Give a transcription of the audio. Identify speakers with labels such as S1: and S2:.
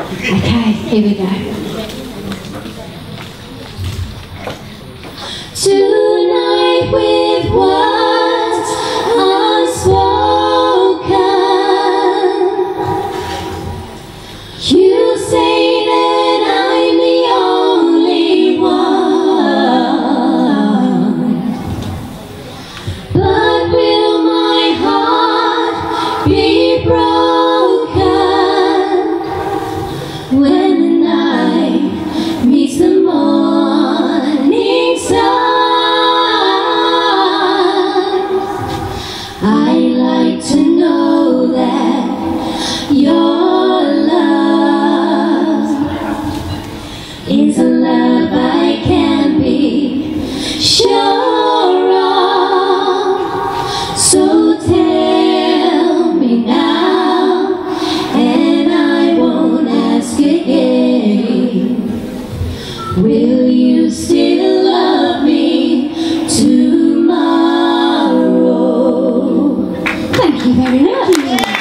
S1: Okay, here we go. Tonight with words unspoken, you say that I'm the only one, but will my heart be broken when the night meets the morning sun? I like to know that your love is a love I can be sure of. So tell me now, and I won't ask again, will you still love me tomorrow? Thank you very much.